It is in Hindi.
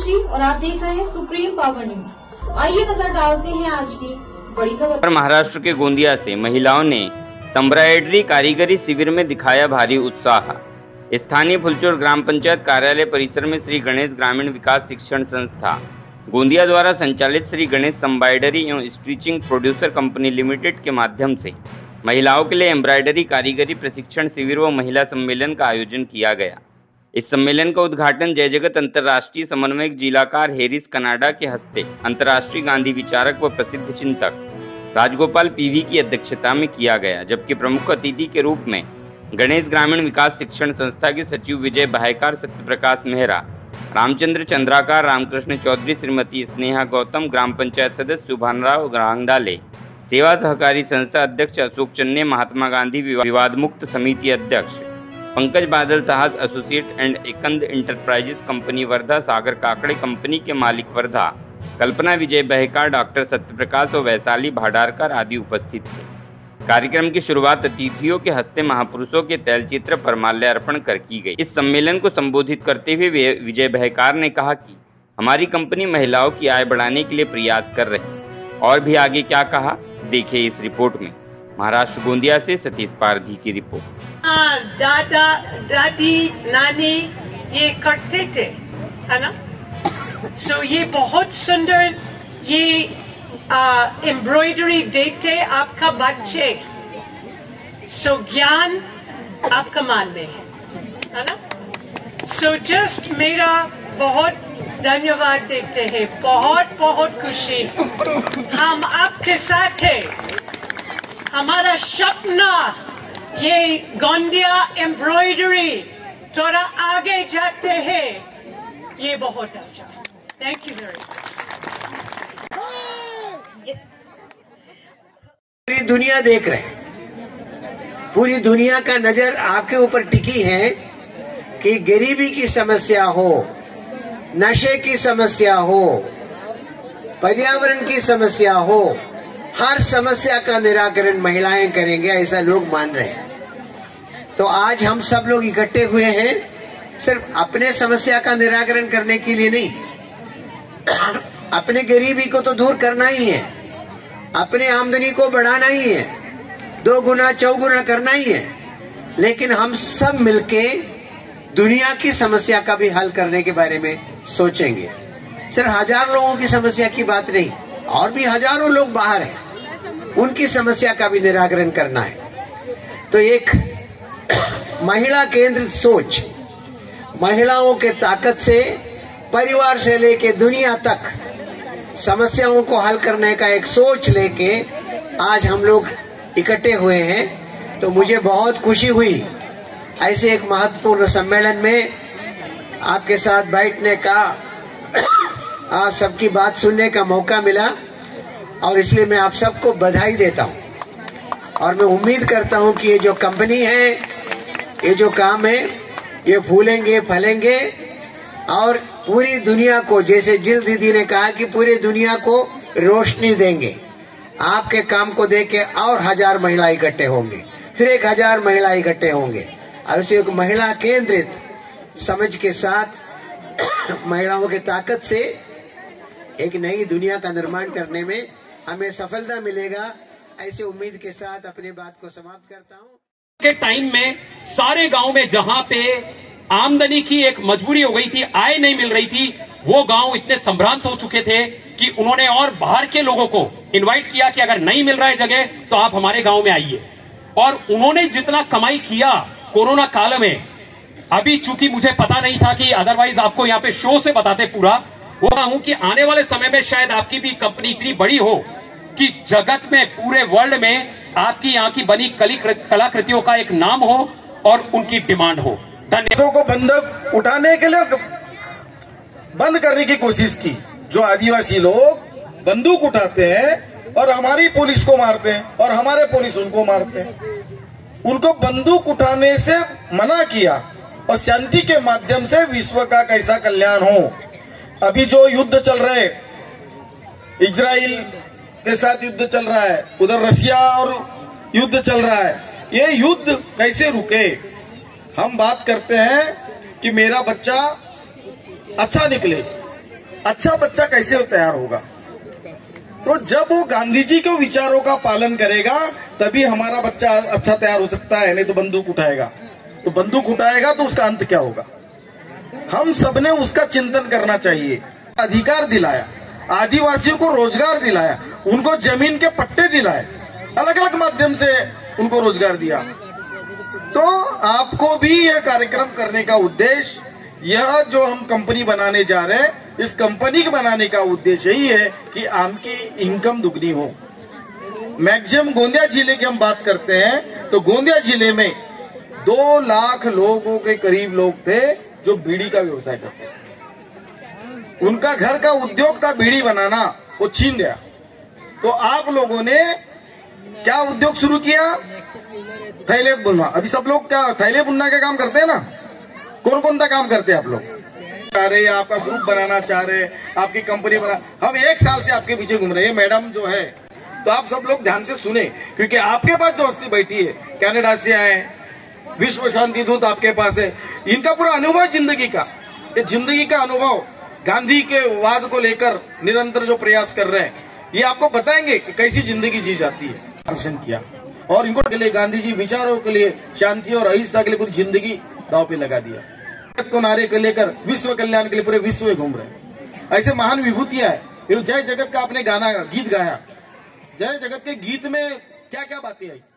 मीनाक्षी और आप देख रहे हैं सुप्रीम पावर न्यूज। आइए नजर डालते हैं आज की बड़ी खबर। महाराष्ट्र के गोंदिया से महिलाओं ने एम्ब्रॉयडरी कारीगरी शिविर में दिखाया भारी उत्साह। स्थानीय फुलचोर ग्राम पंचायत कार्यालय परिसर में श्री गणेश ग्रामीण विकास शिक्षण संस्था गोंदिया द्वारा संचालित श्री गणेश एम्ब्रॉयडरी एवं स्टिचिंग प्रोड्यूसर कंपनी लिमिटेड के माध्यम से महिलाओं के लिए एम्ब्रॉयडरी कारीगरी प्रशिक्षण शिविर व महिला सम्मेलन का आयोजन किया गया। इस सम्मेलन का उद्घाटन जय जगत अंतर्राष्ट्रीय समन्वयक जिलाकार हेरिस कनाडा के हस्ते अंतर्राष्ट्रीय गांधी विचारक व प्रसिद्ध चिंतक राजगोपाल पीवी की अध्यक्षता में किया गया, जबकि प्रमुख अतिथि के रूप में गणेश ग्रामीण विकास शिक्षण संस्था के सचिव विजय भायकार, सत्यप्रकाश मेहरा, रामचंद्र चंद्राकार, रामकृष्ण चौधरी, श्रीमती स्नेहा गौतम, ग्राम पंचायत सदस्य सुभानराव ग्रांगडाले, सेवा सहकारी संस्था अध्यक्ष अशोक चन्ने, महात्मा गांधी विवाद मुक्त समिति अध्यक्ष Pankaj Badal Sahas, associate and Ekand enterprises company Wardha, Sagar Kakde company के मालिक वर्धा, कल्पना विजय बहकार, डॉक्टर सत्यप्रकाश और वैशाली भाडारकर आदि उपस्थित थे। कार्यक्रम की शुरुआत अतिथियों के हस्ते महापुरुषों के तैलचित्र पर माल्यार्पण कर की गई। इस सम्मेलन को संबोधित करते हुए विजय बहकार ने कहा कि हमारी कंपनी महिलाओं की आय बढ़ाने के लिए प्रयास कर रही है। और भी आगे क्या कहा, देखिए इस रिपोर्ट में। महाराष्ट्र गोंदिया से सतीश पारधी की रिपोर्ट। दादा दादी नानी ये करते थे, है ना। सो ये बहुत सुंदर ये एम्ब्रॉयडरी देते आपका बच्चे, सो ज्ञान आपका मान में है ना। सो जस्ट मेरा बहुत धन्यवाद देते हैं, बहुत बहुत खुशी हम आपके साथ है। हमारा सपना ये गोंदिया एम्ब्रॉयडरी थोड़ा आगे जाते हैं, ये बहुत अच्छा है। Thank you very much. पूरी दुनिया देख रहे हैं, पूरी दुनिया का नजर आपके ऊपर टिकी है कि गरीबी की समस्या हो, नशे की समस्या हो, पर्यावरण की समस्या हो, हर समस्या का निराकरण महिलाएं करेंगे, ऐसा लोग मान रहे हैं। तो आज हम सब लोग इकट्ठे हुए हैं सिर्फ अपने समस्या का निराकरण करने के लिए नहीं, अपने गरीबी को तो दूर करना ही है, अपने आमदनी को बढ़ाना ही है, 2 गुना 4 गुना करना ही है, लेकिन हम सब मिलके दुनिया की समस्या का भी हल करने के बारे में सोचेंगे। सिर्फ 1000 लोगों की समस्या की बात नहीं, और भी हजारों लोग बाहर हैं, उनकी समस्या का भी निराकरण करना है। तो एक महिला केंद्रित सोच, महिलाओं के ताकत से परिवार से लेके दुनिया तक समस्याओं को हल करने का एक सोच लेके आज हम लोग इकट्ठे हुए हैं। तो मुझे बहुत खुशी हुई ऐसे एक महत्वपूर्ण सम्मेलन में आपके साथ बैठने का, आप सबकी बात सुनने का मौका मिला, और इसलिए मैं आप सबको बधाई देता हूं। और मैं उम्मीद करता हूं कि ये जो कंपनी है, ये जो काम है, ये फूलेंगे फलेंगे और पूरी दुनिया को, जैसे जिल दीदी ने कहा कि पूरी दुनिया को रोशनी देंगे। आपके काम को देख के और 1000 महिला इकट्ठे होंगे, फिर 1000 महिला इकट्ठे होंगे। ऐसे एक महिला केंद्रित समझ के साथ महिलाओं की ताकत से एक नई दुनिया का निर्माण करने में हमें सफलता मिलेगा, ऐसे उम्मीद के साथ अपनी बात को समाप्त करता हूं। के टाइम में सारे गांव में जहां पे आमदनी की एक मजबूरी हो गई थी, आय नहीं मिल रही थी, वो गांव इतने संभ्रांत हो चुके थे कि उन्होंने और बाहर के लोगों को इनवाइट किया कि अगर नहीं मिल रहा है जगह तो आप हमारे गांव में आइए। और उन्होंने जितना कमाई किया कोरोना काल में, अभी चूंकि मुझे पता नहीं था कि अदरवाइज आपको यहाँ पे शो से बताते पूरा, वो हूं कि आने वाले समय में शायद आपकी भी कंपनी इतनी बड़ी हो कि जगत में, पूरे वर्ल्ड में आपकी यहाँ की बनी कलाकृतियों का एक नाम हो और उनकी डिमांड हो। धन्यवाद। को बंधक उठाने के लिए बंद करने की कोशिश की। जो आदिवासी लोग बंदूक उठाते हैं और हमारी पुलिस को मारते हैं और हमारे पुलिस उनको मारते हैं, उनको बंदूक उठाने से मना किया और शांति के माध्यम से विश्व का कैसा कल्याण हो। अभी जो युद्ध चल रहे, इजराइल के साथ युद्ध चल रहा है, उधर रशिया और युद्ध चल रहा है, ये युद्ध कैसे रुके। हम बात करते हैं कि मेरा बच्चा अच्छा निकले, अच्छा बच्चा कैसे तैयार होगा? तो जब वो गांधी जी के विचारों का पालन करेगा तभी हमारा बच्चा अच्छा तैयार हो सकता है, नहीं तो बंदूक उठाएगा। तो बंदूक उठाएगा तो उसका अंत क्या होगा? हम सबने उसका चिंतन करना चाहिए। अधिकार दिलाया, आदिवासियों को रोजगार दिलाया, उनको जमीन के पट्टे दिलाए, अलग अलग माध्यम से उनको रोजगार दिया। तो आपको भी यह कार्यक्रम करने का उद्देश्य, यह जो हम कंपनी बनाने जा रहे हैं, इस कंपनी के बनाने का उद्देश्य यही है कि आपकी इनकम दुगनी हो। मैक्सिमम गोंदिया जिले की हम बात करते हैं तो गोंदिया जिले में 2 लाख लोगों के करीब लोग थे जो बीड़ी का व्यवसाय करते थे। उनका घर का उद्योग था बीड़ी बनाना, वो छीन गया। तो आप लोगों ने क्या उद्योग शुरू किया? थैले बुनना। अभी सब लोग क्या थैले बुनना का काम करते हैं ना? कौन कौन सा काम करते हैं आप लोग? चाह रहे, आपका ग्रुप बनाना चाह रहे, आपकी कंपनी बना। हम 1 साल से आपके पीछे घूम रहे हैं मैडम जो है। तो आप सब लोग ध्यान से सुने, क्योंकि आपके पास जो हस्ती बैठी है, कनाडा से आए, विश्व शांति दूत आपके पास है, इनका पूरा अनुभव जिंदगी का, ये जिंदगी का अनुभव गांधी के वाद को लेकर निरंतर जो प्रयास कर रहे हैं, ये आपको बताएंगे कि कैसी जिंदगी जी जाती है। दर्शन किया और इनको के लिए गांधी जी विचारों के लिए, शांति और अहिंसा के लिए पूरी जिंदगी दांव पे लगा दिया। को नारे को लेकर विश्व कल्याण के लिए पूरे विश्व में घूम रहे हैं। ऐसे महान विभूतियां है। फिर जय जगत का आपने गाना गीत गाया, जय जगत के गीत में क्या क्या बातें आई?